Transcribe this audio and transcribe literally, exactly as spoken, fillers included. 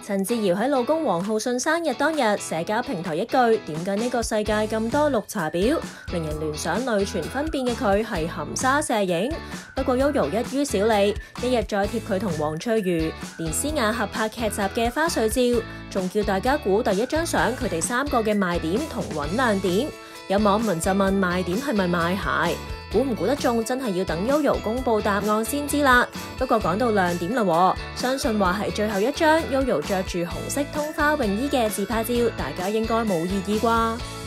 陳自瑤喺老公王浩信生日當日，社交平台一句點解呢個世界咁多綠茶婊，令人聯想女權分辨嘅佢係含沙射影。不過 Yoyo 一於少理，一日再貼佢同黃翠如、連詩雅合拍劇集嘅花絮照，仲叫大家估第一張相佢哋三個嘅賣點同揾亮點。有網民就問賣點係咪賣鞋？估唔估得中真係要等 Yoyo 公布答案先知啦。不過講到亮點啦，相信話係最後一張 Yoyo 着住紅色通花泳衣嘅自拍照，大家應該冇異議啩。